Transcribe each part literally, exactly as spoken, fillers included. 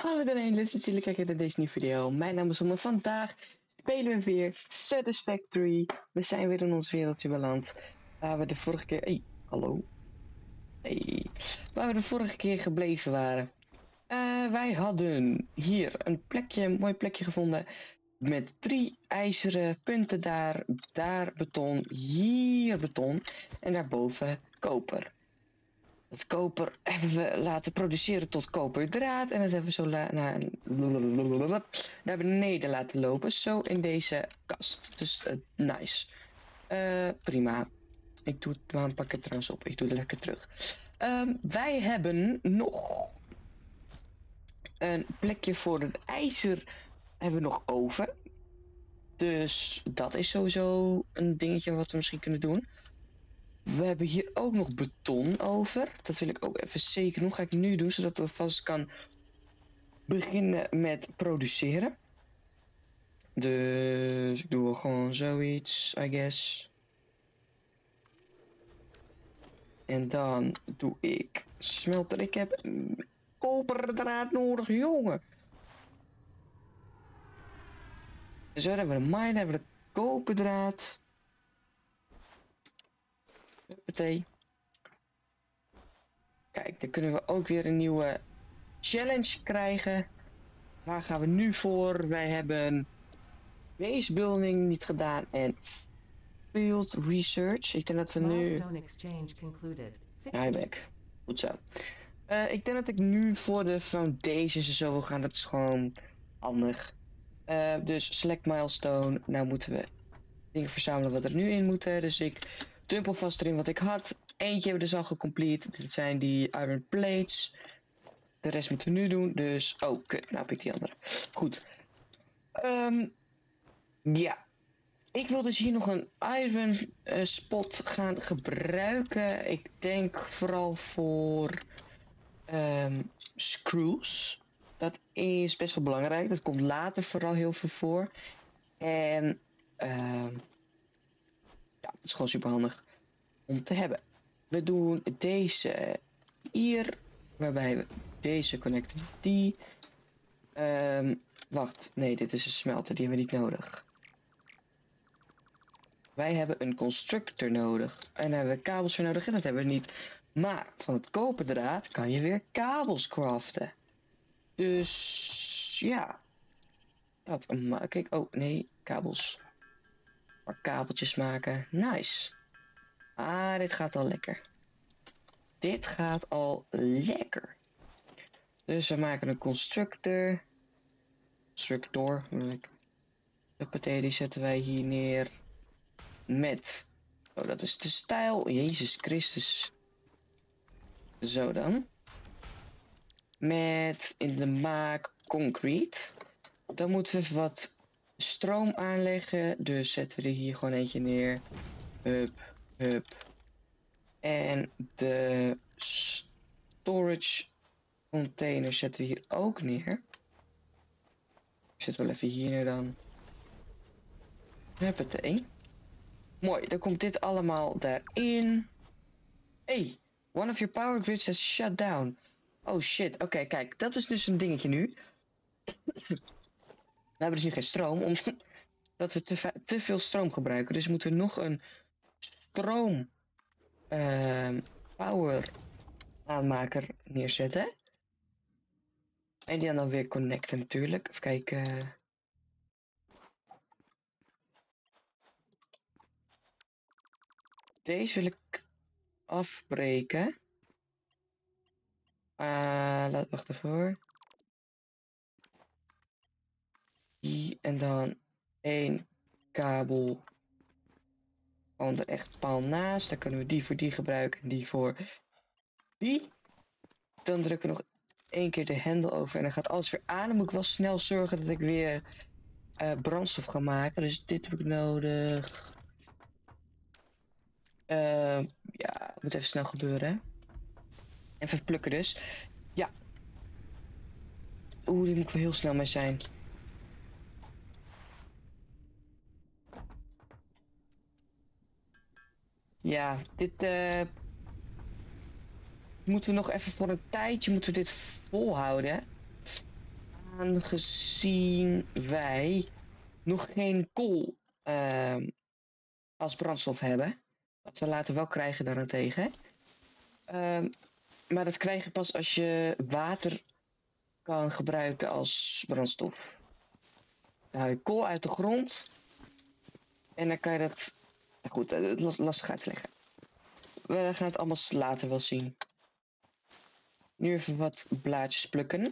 Hallo iedereen, leuk dat jullie kijken naar deze nieuwe video. Mijn naam is Om en vandaag spelen we weer Satisfactory. We zijn weer in ons wereldje beland. Waar we de vorige keer... Hey, hallo. Hey. Waar we de vorige keer gebleven waren. Uh, wij hadden hier een plekje, een mooi plekje gevonden. Met drie ijzeren punten daar. Daar beton, hier beton. En daarboven koper. Het koper hebben we laten produceren tot koperdraad. En dat hebben we zo naar, naar beneden laten lopen. Zo in deze kast. Dus uh, nice. Uh, prima. Ik doe het, waarom pak ik het trouwens op? Ik doe het lekker terug. Um, wij hebben nog een plekje voor het ijzer hebben we nog over. Dus dat is sowieso een dingetje wat we misschien kunnen doen. We hebben hier ook nog beton over. Dat wil ik ook even zeker doen. Ga ik nu doen, zodat het vast kan beginnen met produceren. Dus ik doe wel gewoon zoiets, I guess. En dan doe ik smelter. Ik heb koperdraad nodig, jongen. Zo, dan hebben we de mine, dan hebben we de koperdraad. Huppatee. Kijk, dan kunnen we ook weer een nieuwe challenge krijgen. Waar gaan we nu voor? Wij hebben base building niet gedaan en field research. Ik denk dat we nu... Ja, back. Goed zo. Uh, ik denk dat ik nu voor de foundations en zo wil gaan. Dat is gewoon handig. Uh, dus select milestone. Nou moeten we dingen verzamelen wat er nu in moeten. Dus ik dump alvast erin wat ik had. Eentje hebben we dus al gecomplete. Dit zijn die iron plates. De rest moeten we nu doen. Dus, oh kut, nou heb ik die andere. Goed. Um, ja. Ik wil dus hier nog een iron uh, spot gaan gebruiken. Ik denk vooral voor um, screws. Dat is best wel belangrijk. Dat komt later vooral heel veel voor. En um, ja, het is gewoon super handig om te hebben. We doen deze hier, waarbij we deze connecten die. Um, wacht, nee, dit is een smelter, die hebben we niet nodig. Wij hebben een constructor nodig. En daar hebben we kabels voor nodig en dat hebben we niet. Maar van het koperdraad kan je weer kabels craften. Dus ja. Dat maak ik. Oh nee, kabels. Maar kabeltjes maken. Nice. Ah, dit gaat al lekker. Dit gaat al lekker. Dus we maken een constructor. Constructor. Huppatee, die zetten wij hier neer. Met. Oh, dat is de stijl. Jezus Christus. Zo dan. Met in de maak concrete. Dan moeten we even wat stroom aanleggen. Dus zetten we er hier gewoon eentje neer. Hup, hup. En de storage container zetten we hier ook neer. Ik zet wel even hier neer dan. Huppatee. Mooi, dan komt dit allemaal daarin. Hey, one of your power grids has shut down. Oh shit, oké, okay, kijk, dat is dus een dingetje nu. We hebben dus nu geen stroom, omdat we te, te veel stroom gebruiken. Dus we moeten nog een stroom uh, power aanmaker neerzetten. En die dan weer connecten natuurlijk. Even kijken. Deze wil ik afbreken. Uh, laat wacht ervoor. Die en dan één kabel. Gewoon er echt paal naast. Dan kunnen we die voor die gebruiken en die voor die. Dan drukken we nog één keer de hendel over en dan gaat alles weer aan. Dan moet ik wel snel zorgen dat ik weer uh, brandstof ga maken. Dus dit heb ik nodig. Uh, ja, het moet even snel gebeuren. Hè? Even plukken dus. Ja. Oeh, die moet ik wel heel snel mee zijn. Ja, dit uh, moeten we nog even voor een tijdje moeten we dit volhouden. aangezien wij nog geen kool uh, als brandstof hebben. Wat we later wel krijgen daarentegen. Uh, maar dat krijg je pas als je water kan gebruiken als brandstof. Dan haal je kool uit de grond. En dan kan je dat... Nou goed, uh, last, lastig uitleggen. We gaan het allemaal later wel zien. Nu even wat blaadjes plukken.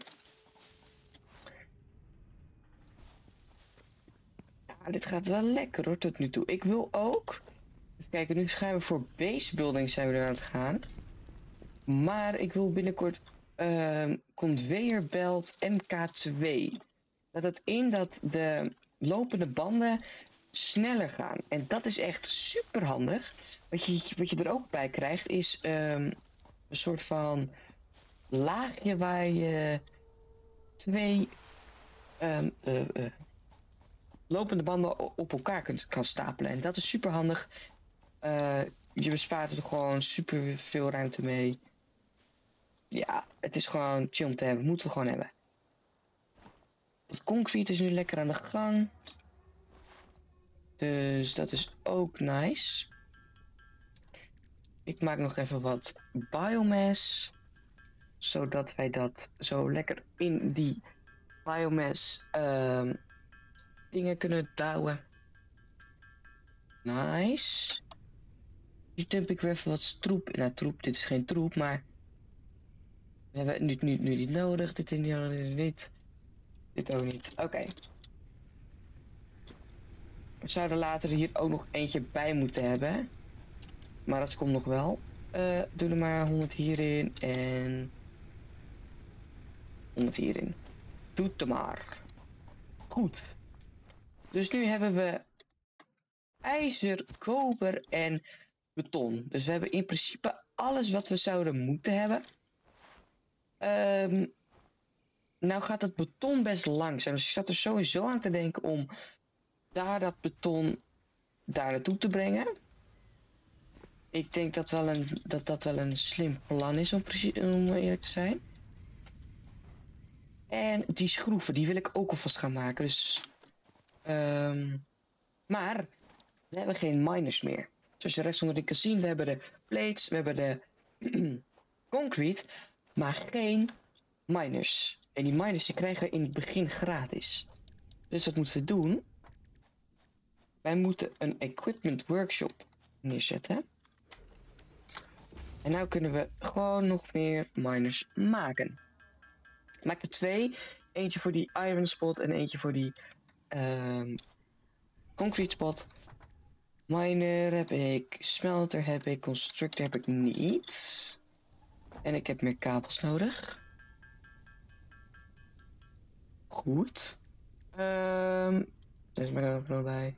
Ja, dit gaat wel lekker hoor, tot nu toe. Ik wil ook... Even kijken, nu gaan we voor base building zijn we er aan het gaan. Maar ik wil binnenkort uh, conveyor belt M K twee. Dat het in dat de lopende banden sneller gaan. En dat is echt super handig. Wat je, wat je er ook bij krijgt is um, een soort van laagje waar je twee um, uh, uh, lopende banden op elkaar kunt, kan stapelen. En dat is super handig. Uh, je bespaart er gewoon super veel ruimte mee. Ja, het is gewoon chill om te hebben. Moeten we gewoon hebben. Het concrete is nu lekker aan de gang. Dus dat is ook nice. Ik maak nog even wat biomass. Zodat wij dat zo lekker in die biomass uh, dingen kunnen douwen. Nice. Nu dump ik weer even wat troep. Nou, troep, dit is geen troep, maar... We hebben het nu, nu, nu niet nodig. Dit niet, niet. Dit ook niet. Oké. Okay. We zouden later hier ook nog eentje bij moeten hebben. Maar dat komt nog wel. Uh, doe er maar honderd hierin en... honderd hierin. Doe het maar. Goed. Dus nu hebben we ijzer, koper en beton. Dus we hebben in principe alles wat we zouden moeten hebben. Um, nou gaat het beton best langzaam. Dus ik zat er sowieso aan te denken om daar dat beton daar naartoe te brengen. Ik denk dat wel een, dat, dat wel een slim plan is om, om eerlijk te zijn. En die schroeven, die wil ik ook alvast gaan maken. Dus, um, maar we hebben geen miners meer. Zoals je rechts onder de kan zien, we hebben de plates, we hebben de concrete, maar geen miners. En die miners die krijgen we in het begin gratis. Dus wat moeten we doen? Wij moeten een equipment workshop neerzetten. En nou kunnen we gewoon nog meer miners maken. Ik maak er twee. Eentje voor die iron spot en eentje voor die um, concrete spot. Miner heb ik, smelter heb ik, constructor heb ik niet. En ik heb meer kabels nodig. Goed. Um, er is maar er ook nog bij.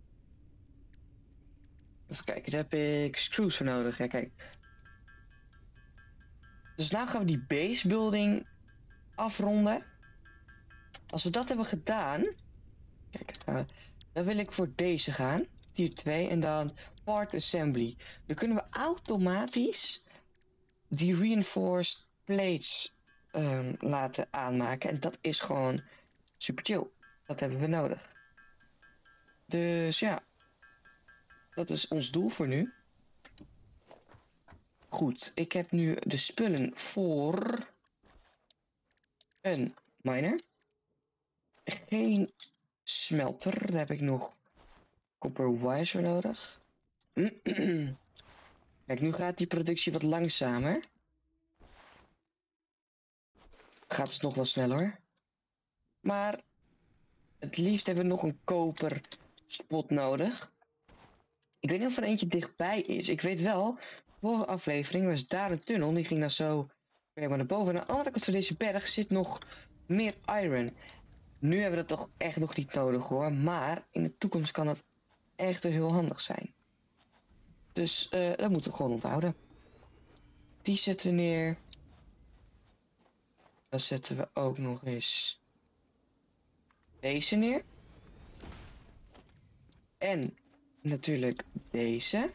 Even kijken, daar heb ik screws voor nodig. Ja, kijk. Dus nu gaan we die base building afronden. Als we dat hebben gedaan... Kijk, uh, dan wil ik voor deze gaan. Tier twee en dan part assembly. Dan kunnen we automatisch die reinforced plates um, laten aanmaken. En dat is gewoon super chill. Dat hebben we nodig. Dus ja. Dat is ons doel voor nu. Goed, ik heb nu de spullen voor een miner. Geen smelter, daar heb ik nog copper wires voor nodig. Kijk, nu gaat die productie wat langzamer. Gaat het nog wel sneller. Maar het liefst hebben we nog een koper spot nodig. Ik weet niet of er eentje dichtbij is. Ik weet wel, vorige aflevering was daar een tunnel. Die ging dan zo weer naar boven. En aan de andere kant van deze berg zit nog meer iron. Nu hebben we dat toch echt nog niet nodig hoor. Maar in de toekomst kan dat echt heel handig zijn. Dus uh, dat moeten we gewoon onthouden. Die zetten we neer. Dan zetten we ook nog eens deze neer. En natuurlijk deze.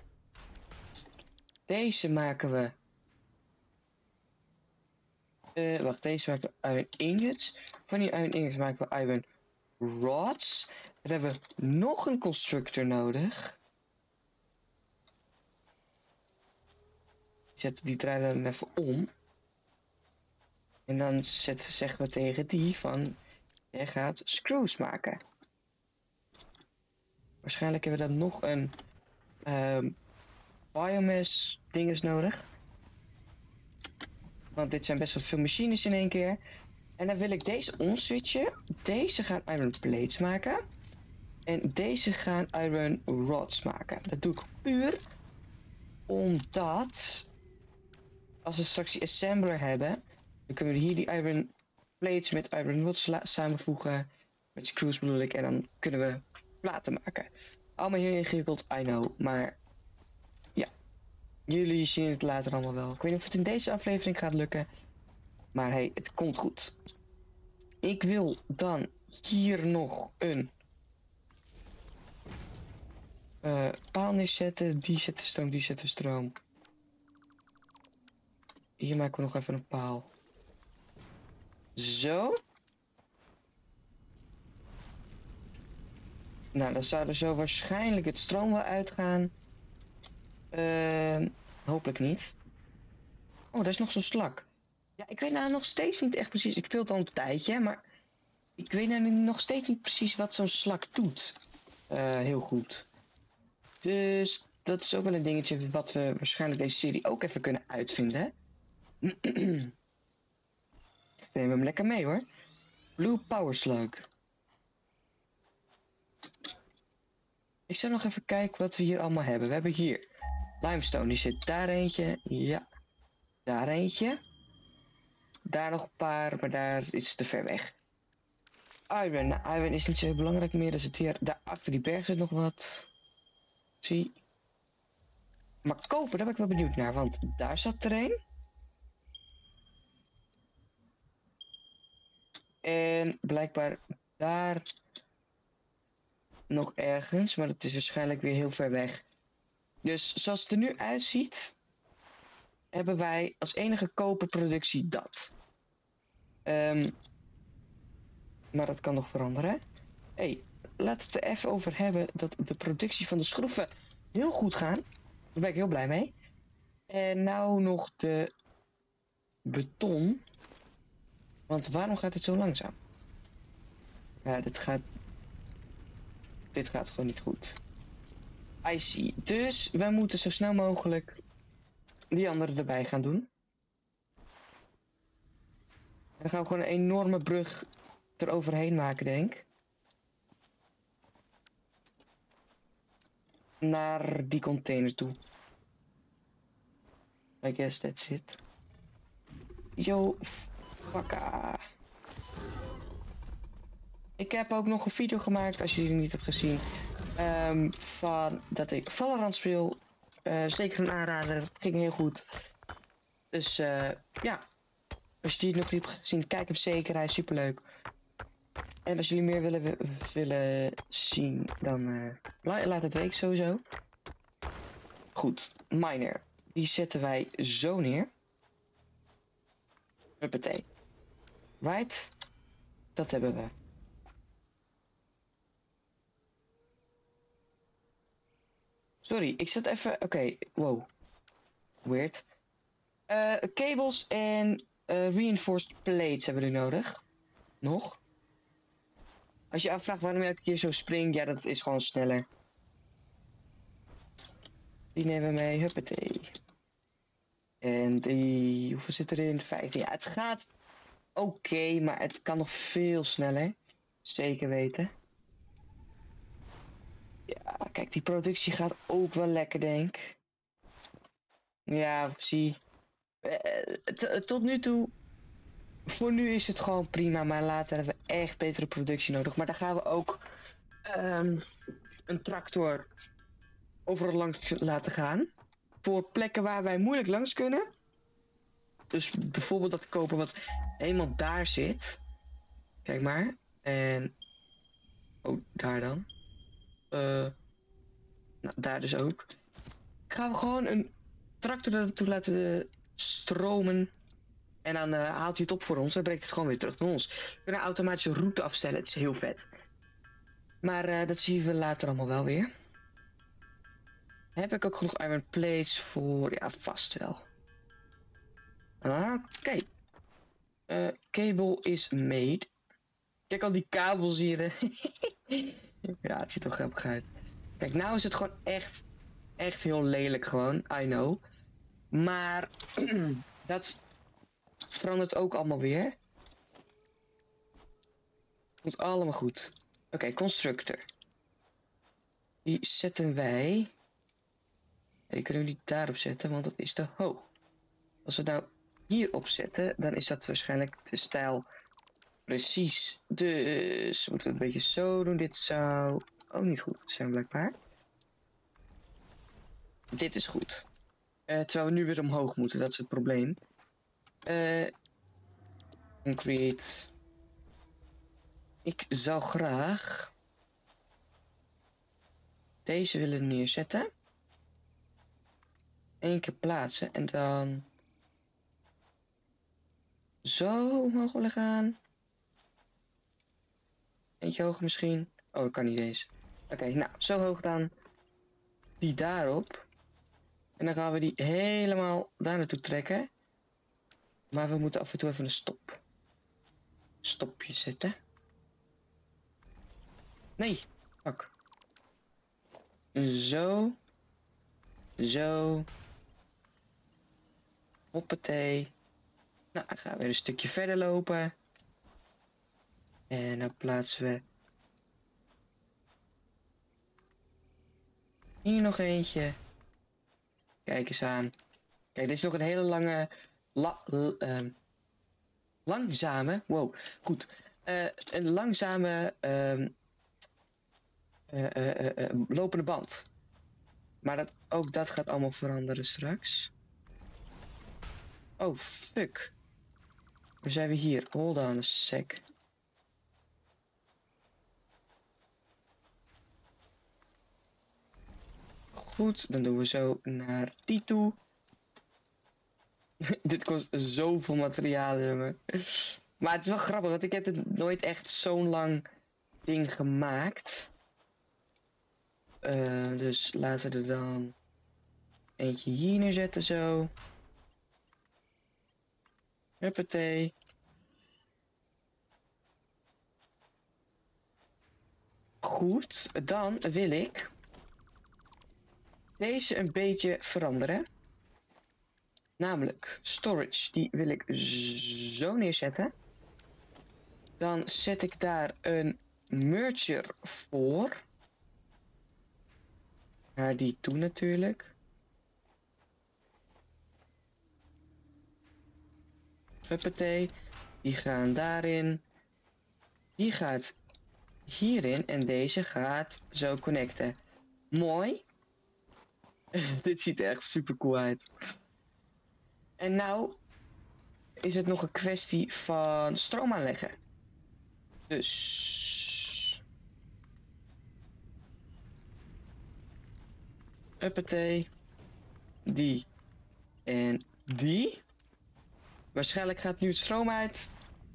Deze maken we... Uh, wacht, deze maken we iron ingots. Van die iron ingots maken we iron rods. Dan hebben we nog een constructor nodig. Zet die draai dan even om. En dan zetten, zeggen we tegen die van... Jij gaat screws maken. Waarschijnlijk hebben we dan nog een... Um, biomass dinges nodig. Want dit zijn best wel veel machines in één keer. En dan wil ik deze omswitchen. Deze gaan iron plates maken. En deze gaan iron rods maken. Dat doe ik puur omdat... Als we straks die assembler hebben... Dan kunnen we hier die iron plates met iron rods samenvoegen. Met screws bedoel ik. En dan kunnen we platen maken. Allemaal heel ingewikkeld, I know. Maar ja, jullie zien het later allemaal wel. Ik weet niet of het in deze aflevering gaat lukken. Maar hey, het komt goed. Ik wil dan hier nog een uh, paal neerzetten. Die zetten stroom, die zetten stroom. Hier maken we nog even een paal. Zo. Nou, dan zou er zo waarschijnlijk het stroom wel uitgaan. Uh, hopelijk niet. Oh, daar is nog zo'n slak. Ja, ik weet nou nog steeds niet echt precies. Ik speel het al een tijdje, maar... Ik weet nou nog steeds niet precies wat zo'n slak doet. Uh, heel goed. Dus dat is ook wel een dingetje wat we waarschijnlijk deze serie ook even kunnen uitvinden. Neem hem lekker mee hoor. Blue Power Slug. Ik zal nog even kijken wat we hier allemaal hebben. We hebben hier limestone, die zit daar eentje. Ja, daar eentje. Daar nog een paar, maar daar is het te ver weg. Iron, nou, iron is niet zo belangrijk meer. Dus het hier, daar achter die berg zit nog wat. Zie. Maar koper, daar ben ik wel benieuwd naar, want daar zat er een. En blijkbaar daar nog ergens, maar dat is waarschijnlijk weer heel ver weg. Dus zoals het er nu uitziet, hebben wij als enige koperproductie dat. Um, maar dat kan nog veranderen. Hé, hey, laten we het er even over hebben dat de productie van de schroeven heel goed gaan. Daar ben ik heel blij mee. En nou nog de beton. Want waarom gaat het zo langzaam? Ja, dit gaat... Dit gaat gewoon niet goed. I see. Dus wij moeten zo snel mogelijk die andere erbij gaan doen. En dan gaan we gewoon een enorme brug eroverheen maken, denk ik. Naar die container toe. I guess that's it. Yo, fakka. Ik heb ook nog een video gemaakt, als je die niet hebt gezien. Um, van dat ik Valorant speel. Uh, zeker een aanrader, dat ging heel goed. Dus uh, ja, als je die nog niet hebt gezien, kijk hem zeker, hij is superleuk. En als jullie meer willen, willen zien, dan uh, laat het weten sowieso. Goed, miner. Die zetten wij zo neer. Huppatee. Right? Dat hebben we. Sorry, ik zat even... Oké, okay. Wow. Weird. Uh, cables en uh, reinforced plates hebben we nu nodig. Nog. Als je afvraagt waarom ik elke keer zo spring, ja, dat is gewoon sneller. Die nemen we mee, huppatee. En die... Hoeveel zit erin? vijftien. Ja, het gaat oké, okay, maar het kan nog veel sneller. Zeker weten. Ja, kijk, die productie gaat ook wel lekker, denk ik. Ja, zie. Uh, tot nu toe... Voor nu is het gewoon prima, maar later hebben we echt betere productie nodig. Maar dan gaan we ook um, een tractor overal langs laten gaan. Voor plekken waar wij moeilijk langs kunnen. Dus bijvoorbeeld dat koper wat helemaal daar zit. Kijk maar. En... Oh, daar dan. Uh, nou, daar dus ook. Gaan we gewoon een tractor ertoe laten stromen. En dan uh, haalt hij het op voor ons en brengt het gewoon weer terug naar ons. We kunnen een automatische route afstellen. Het is heel vet. Maar uh, dat zien we later allemaal wel weer. Heb ik ook genoeg iron plates voor? Ja, vast wel. Oké. Okay. Uh, cable is made. Kijk al die kabels hier. Ja, het ziet er grappig uit. Kijk, nou is het gewoon echt, echt heel lelijk gewoon. I know. Maar dat verandert ook allemaal weer. Komt allemaal goed. Oké, okay, constructor. Die zetten wij. Die kunnen we niet daarop zetten, want dat is te hoog. Als we nou hierop zetten, dan is dat waarschijnlijk de stijl precies. Dus we moeten het een beetje zo doen. Dit zou ook niet goed zijn blijkbaar. Dit is goed. Uh, terwijl we nu weer omhoog moeten, dat is het probleem. Uh, concrete. Ik zou graag deze willen neerzetten. Eén keer plaatsen en dan zo mogen we gaan. Eentje hoog misschien. Oh, ik kan niet eens. Oké, okay, nou, zo hoog dan. Die daarop. En dan gaan we die helemaal daar naartoe trekken. Maar we moeten af en toe even een stop. Stopje zetten. Nee, pak. Zo. Zo. Hoppatee. Nou, dan gaan we weer een stukje verder lopen. En dan plaatsen we hier nog eentje. Kijk eens aan. Kijk, dit is nog een hele lange... La, uh, langzame... Wow, goed. Uh, een langzame... Uh, uh, uh, uh, uh, lopende band. Maar dat, ook dat gaat allemaal veranderen straks. Oh, fuck. Waar zijn we hier? Hold on a sec. Goed, dan doen we zo naar die toe. Dit kost zoveel materiaal, jongen. Maar het is wel grappig, want ik heb het nooit echt zo'n lang ding gemaakt. Uh, dus laten we er dan eentje hier neerzetten zo. Huppatee. Goed, dan wil ik deze een beetje veranderen. Namelijk storage, die wil ik zo neerzetten. Dan zet ik daar een merger voor. Naar die toe natuurlijk. Huppatee. Die gaan daarin. Die gaat hierin en deze gaat zo connecten. Mooi. Dit ziet er echt super cool uit. En nou is het nog een kwestie van stroom aanleggen. Dus. Huppatee. Die. En die. Waarschijnlijk gaat nu het stroom uit.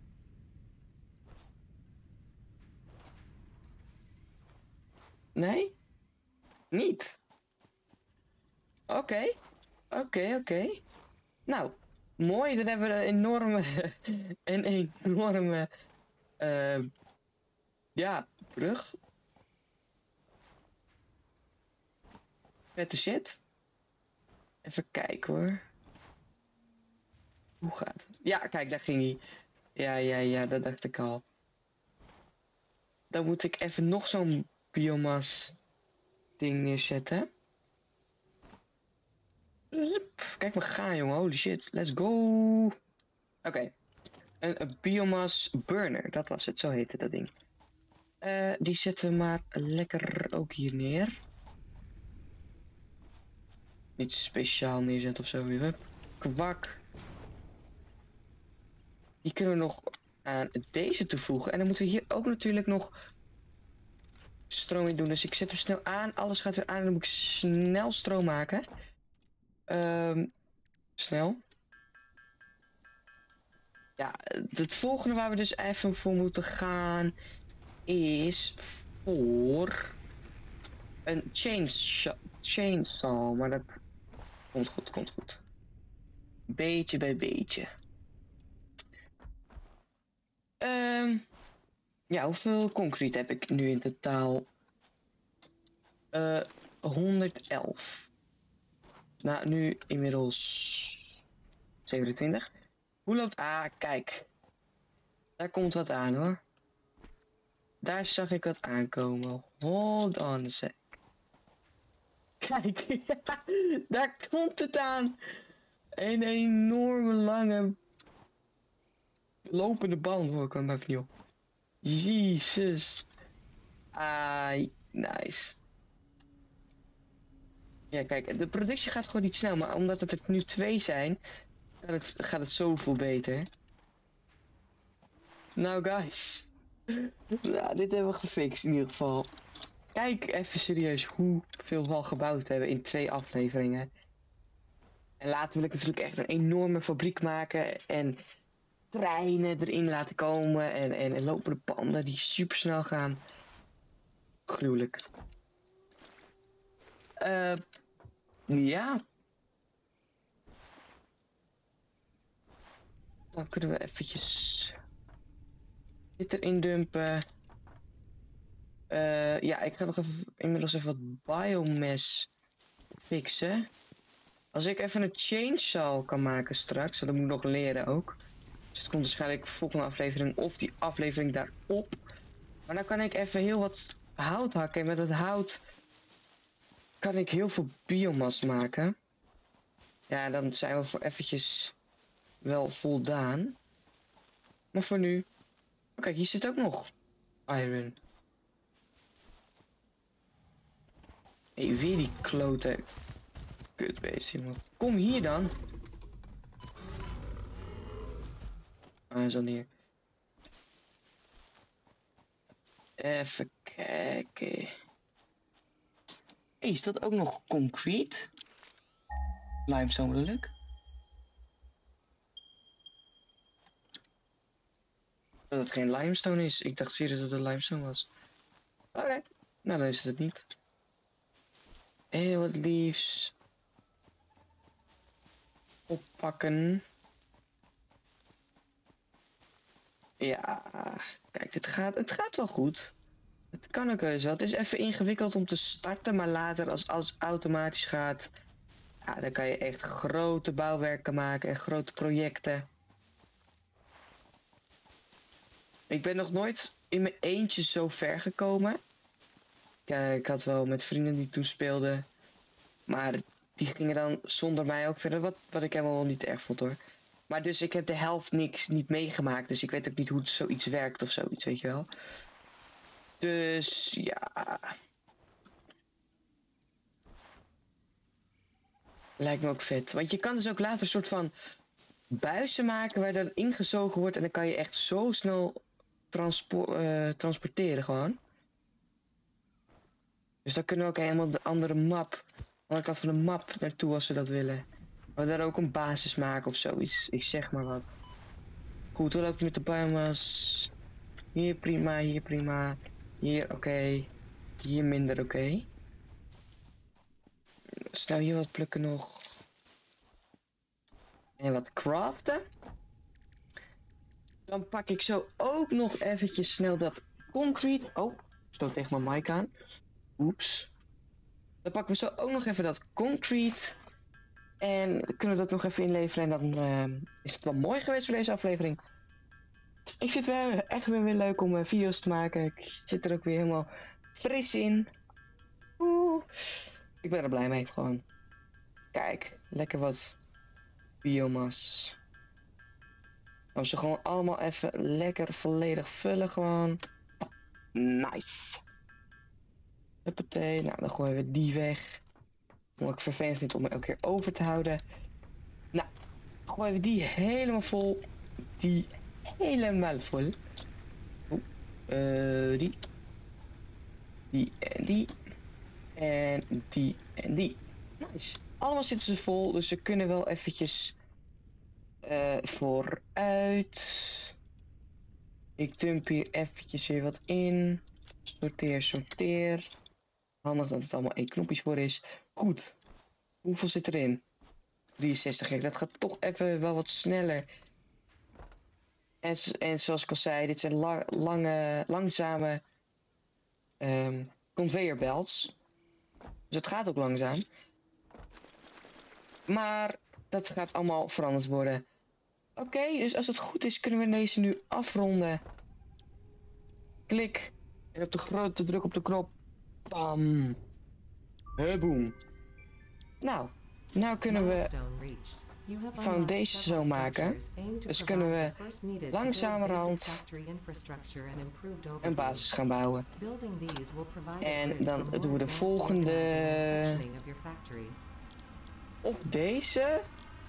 Nee? Niet? Oké. Okay. Oké, okay, oké. Okay. Nou, mooi. Dan hebben we een enorme... een enorme... Uh, ja, brug. Vette shit. Even kijken hoor. Hoe gaat het? Ja, kijk, daar ging hij. Ja, ja, ja, dat dacht ik al. Dan moet ik even nog zo'n biomas ding neerzetten. Kijk, we gaan, jongen. Holy shit. Let's go. Oké. Okay. Een, een biomas burner. Dat was het. Zo heette dat ding. Uh, die zetten we maar lekker ook hier neer. Niet speciaal neerzetten of zo. Hup. Kwak. Die kunnen we nog aan deze toevoegen. En dan moeten we hier ook natuurlijk nog stroom in doen. Dus ik zet hem snel aan. Alles gaat weer aan. En dan moet ik snel stroom maken. Um, snel. Ja, het volgende waar we dus even voor moeten gaan is voor een chainsaw, chainsaw, maar dat komt goed, komt goed. Beetje bij beetje. Um, ja, hoeveel concrete heb ik nu in totaal? Uh, honderdelf. Nou, nu inmiddels zevenentwintig. Hoe loopt... Ah, kijk. Daar komt wat aan, hoor. Daar zag ik wat aankomen. Hold on a sec. Kijk, daar komt het aan. Een enorme lange lopende band. Hoor, ik kan hem even niet op. Jezus. Ah, nice. Ja, kijk, de productie gaat gewoon niet snel, maar omdat het er nu twee zijn, gaat het, gaat het zoveel beter. Nou, guys. Nou, dit hebben we gefixt in ieder geval. Kijk even serieus hoeveel we al gebouwd hebben in twee afleveringen. En later wil ik natuurlijk echt een enorme fabriek maken en treinen erin laten komen en, en, en lopende panden die super snel gaan. Gruwelijk. Uh, ja. Dan kunnen we eventjes dit erin dumpen. Uh, ja, ik ga nog even inmiddels even wat biomass fixen. Als ik even een chainsaw kan maken straks, dat moet ik nog leren ook. Dus het komt waarschijnlijk volgende aflevering of die aflevering daarop. Maar dan kan ik even heel wat hout hakken. En met het hout kan ik heel veel biomass maken. Ja, dan zijn we voor eventjes wel voldaan. Maar voor nu... Oh, kijk, hier zit ook nog iron. Hé, hey, weer die klote kutbeest, jongen. Kom hier dan. Ah, hij is al neer. Even kijken. Hey, is dat ook nog concrete? Limestone bedoel ik. Dat het geen limestone is. Ik dacht serieus dat het limestone was. Oké, okay. Nou dan is het het niet. Heel wat liefs. Oppakken. Ja, kijk, het gaat, het gaat wel goed. Het kan ook wel. Het is even ingewikkeld om te starten, maar later als alles automatisch gaat, ja, dan kan je echt grote bouwwerken maken en grote projecten. Ik ben nog nooit in mijn eentje zo ver gekomen. Kijk, ik had wel met vrienden die toen speelden, maar die gingen dan zonder mij ook verder, wat, wat ik helemaal niet erg vond hoor. Maar dus ik heb de helft niks niet meegemaakt, dus ik weet ook niet hoe zoiets werkt of zoiets, weet je wel. Dus ja. Lijkt me ook vet. Want je kan dus ook later een soort van buizen maken waar dan ingezogen wordt en dan kan je echt zo snel transpo uh, transporteren gewoon. Dus dan kunnen we ook helemaal de andere map, de andere kant van de map naartoe als we dat willen. We daar ook een basis maken of zoiets. Ik zeg maar wat. Goed, hoe loopt het met de biomass? Hier prima, hier prima. Hier oké. Okay. Hier minder oké. Okay. Snel hier wat plukken nog. En wat craften. Dan pak ik zo ook nog eventjes snel dat concrete. Oh, stoot tegen mijn mic aan. Oeps. Dan pakken we zo ook nog even dat concrete. En kunnen we dat nog even inleveren. En dan uh, is het wel mooi geweest voor deze aflevering. Ik vind het wel echt weer, weer leuk om uh, video's te maken. Ik zit er ook weer helemaal fris in. Oeh. Ik ben er blij mee gewoon. Kijk, lekker wat biomass. Als ze gewoon allemaal even lekker volledig vullen gewoon. Nice. Huppatee. Nou, dan gooien we die weg. Wat ik vervelend vind om me elke keer over te houden. Nou, dan gooien we die helemaal vol. Die helemaal vol. Oeh, uh, die. Die en die. En die en die. Nice. Allemaal zitten ze vol, dus ze kunnen wel eventjes Uh, vooruit. Ik dump hier eventjes weer wat in. Sorteer, sorteer. Handig dat het allemaal één knopjes voor is. Goed. Hoeveel zit erin? drieënzestig. Kijk, dat gaat toch even wel wat sneller. En, en zoals ik al zei, dit zijn la lange, langzame um, conveyor belts. Dus het gaat ook langzaam. Maar dat gaat allemaal veranderd worden. Oké, okay, dus als het goed is, kunnen we deze nu afronden. Klik. En op de grote druk op de knop. Bam. Huboom. Nou, nou kunnen we van deze zo maken. Dus kunnen we langzamerhand een basis gaan bouwen. En dan doen we de volgende. Of deze.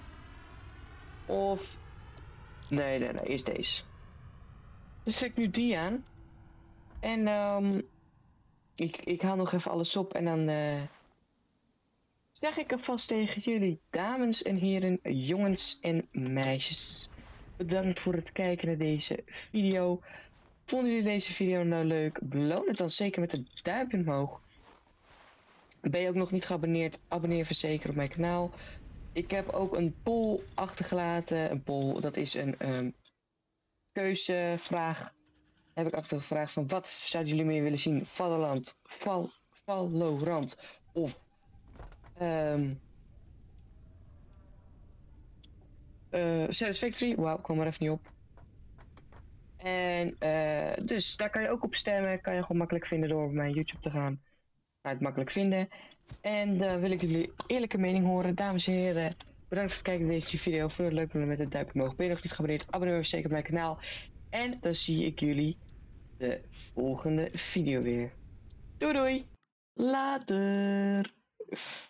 Of... Nee, nee, nee, eerst deze. Dus zet ik nu die aan. En um, ik, ik haal nog even alles op en dan uh, zeg ik alvast tegen jullie, dames en heren, jongens en meisjes. Bedankt voor het kijken naar deze video. Vonden jullie deze video nou leuk? Beloon het dan zeker met een duimpje omhoog. Ben je ook nog niet geabonneerd? Abonneer zeker op mijn kanaal. Ik heb ook een poll achtergelaten. Een poll, dat is een um, keuzevraag. Heb ik achtergevraagd van wat zouden jullie meer willen zien? Valorant, Val, Valorant of um, uh, Satisfactory. Wauw, ik kwam er even niet op. En uh, dus daar kan je ook op stemmen. Kan je gewoon makkelijk vinden door op mijn YouTube te gaan. Kan je het makkelijk vinden. En dan uh, wil ik jullie eerlijke mening horen. Dames en heren, bedankt voor het kijken naar deze video. Vond het leuk met het duimpje omhoog. Ben je nog niet geabonneerd? Abonneer je zeker op mijn kanaal. En dan zie ik jullie de volgende video weer. Doei doei! Later!